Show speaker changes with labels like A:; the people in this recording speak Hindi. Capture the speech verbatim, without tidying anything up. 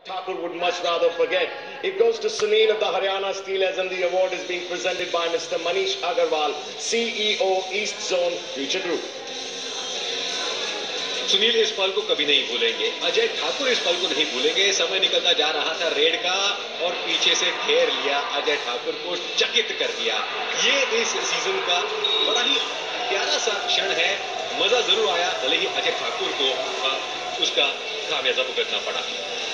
A: Thakur would much rather forget. It goes to Sunil of the Haryana Steelers and the award is being presented by Mister Manish Agarwal, C E O East Zone Future Group.
B: Sunil इस पल को कभी नहीं भूलेंगे, अजय ठाकुर इस पल को नहीं भूलेंगे। समय निकलता जा रहा था रेड का और पीछे से घेर लिया, अजय ठाकुर को चकित कर दिया। ये इस सीजन का बड़ा ही प्यारा सा क्षण है। मजा जरूर आया, भले ही अजय ठाकुर को उसका खामियाजा भुगतना पड़ा।